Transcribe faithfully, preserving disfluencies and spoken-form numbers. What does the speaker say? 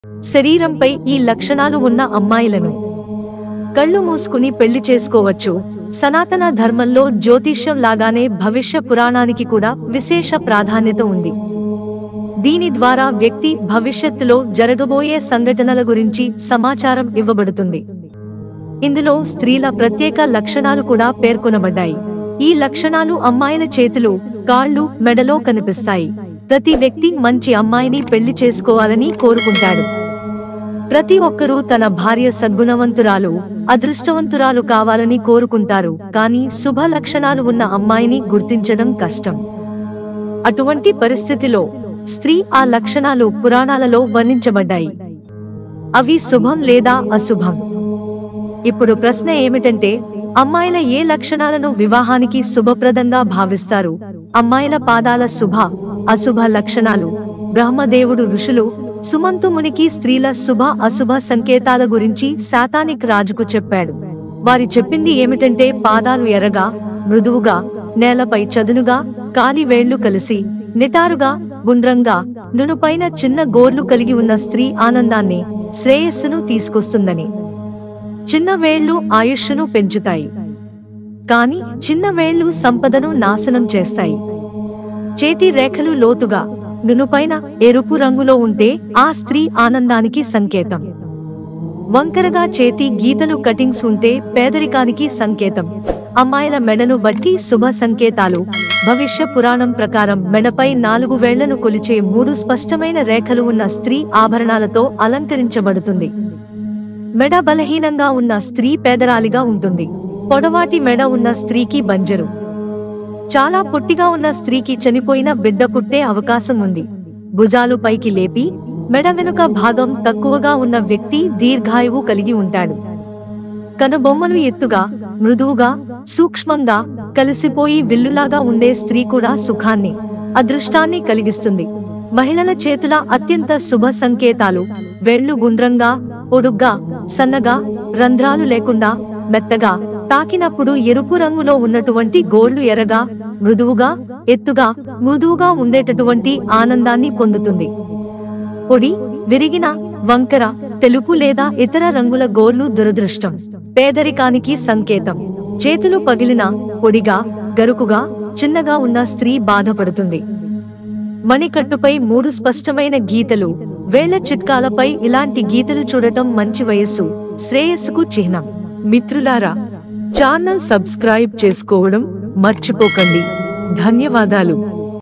శరీరంపై ఈ లక్షణాలు ఉన్న అమ్మాయిలను కళ్ళు మూసుకుని పెళ్లి చేసుకోవచ్చు. సనాతన ధర్మంలో జ్యోతిష్యం లాగానే భవిష్య పురాణానికి కూడా విశేష ప్రాధాన్యత ఉంది. దీని ద్వారా వ్యక్తి భవిష్యత్తులో జరగబోయే సంఘటనల గురించి సమాచారం ఇవ్వబడుతుంది. ఇందులో స్త్రీల ప్రత్యేక లక్షణాలు కూడా పేర్కొనబడ్డాయి. ఈ లక్షణాలు అమ్మాయిల చేతులు, కాళ్ళు, మెడలో కనిపిస్తాయి. ప్రతి వ్యక్తి మంచి అమ్మాయిని పెళ్లి చేసుకోవాలని కోరుకుంటాడు. ప్రతి ఒక్కరూ తన భార్య సద్గుణవంతురాలు, అదృష్టవంతురాలు కావాలని కోరుకుంటారు. కానీ శుభ లక్షణాలు ఉన్న అమ్మాయిని గుర్తించడం కష్టం. అటువంటి పరిస్థితిలో స్త్రీ ఆ లక్షణాలు పురాణాలలో వర్ణించబడ్డాయి. అవి శుభం లేదా అశుభం? ఇప్పుడు ప్రశ్న ఏమిటంటే, అమ్మాయిల ఏ లక్షణాలను వివాహానికి శుభప్రదంగా భావిస్తారు? అమ్మాయిల పాదాల శుభ, అశుభ లక్షణాలు. బ్రహ్మదేవుడు ఋషులు సుమంతు మునికి స్త్రీల శుభ అశుభ సంకేతాల గురించి శాతానిక్ రాజుకు చెప్పాడు. వారి చెప్పింది ఏమిటంటే, పాదాలు ఎర్రగా, మృదువుగా, నేలపై చదునుగా, కాలి వేళ్లు కలిసి నిటారుగా, గుండ్రంగా, నునుపైన చిన్న గోర్లు కలిగి ఉన్న స్త్రీ ఆనందాన్ని, శ్రేయస్సును తీసుకొస్తుందని. చిన్న వేళ్లు ఆయుష్ను పెంచుతాయి, కాని చిన్న వేళ్లు సంపదను నాశనం చేస్తాయి. చేతి రేఖలు లోతుగా, నునుపైన ఎరుపు రంగులో ఉంటే ఆ స్త్రీ ఆనందానికి సంకేతం. వంకరగా చేతి గీతలు కటింగ్స్ ఉంటే పేదరికానికి సంకేతం. అమ్మాయిల మెడను బట్టి శుభ సంకేతాలు. భవిష్య పురాణం ప్రకారం మెడపై నాలుగు వేళ్లను కొలిచే మూడు స్పష్టమైన రేఖలు ఉన్న స్త్రీ ఆభరణాలతో అలంకరించబడుతుంది. మెడ బలహీనంగా ఉన్న స్త్రీ పేదరాలిగా ఉంటుంది. పొడవాటి మెడ ఉన్న స్త్రీకి బంజరు. చాలా పొట్టిగా ఉన్న స్త్రీకి చనిపోయిన బిడ్డ పుట్టే అవకాశం ఉంది. భుజాలు పైకి లేపి మెడ వెనుక భాగం తక్కువగా ఉన్న వ్యక్తి దీర్ఘాయువు కలిగి ఉంటాడు. కనుబొమ్మలు ఎత్తుగా, మృదువుగా, సూక్ష్మంగా, కలిసిపోయి విల్లులాగా ఉండే స్త్రీ కూడా సుఖాన్ని, అదృష్టాన్ని కలిగిస్తుంది. మహిళల చేతుల అత్యంత శుభ సంకేతాలు: వేళ్లు గుండ్రంగా, పొడుగ్గా, సన్నగా, రంధ్రాలు లేకుండా, మెత్తగా, తాకినప్పుడు ఎరుపు రంగులో ఉన్నటువంటి గోళ్లు ఎర్రగా, మృదువుగా, ఎత్తుగా, మృదువుగా ఉండేటటువంటి ఆనందాన్ని పొందుతుంది. పొడి, విరిగిన, వంకర, తెలుపు లేదా ఇతర రంగుల గోర్లు దురదృష్టం, పేదరికానికి సంకేతం. చేతులు పగిలిన, పొడిగా, గరుకుగా, చిన్నగా ఉన్న స్త్రీ బాధపడుతుంది. మణికట్టుపై మూడు స్పష్టమైన గీతలు, వేళ్ల చిట్కాలపై ఇలాంటి గీతలు చూడటం మంచి వయస్సు, శ్రేయస్సుకు చిహ్నం. మిత్రులారా, ఛానల్ సబ్స్క్రైబ్ చేసుకోవడం మర్చిపోకండి. ధన్యవాదాలు.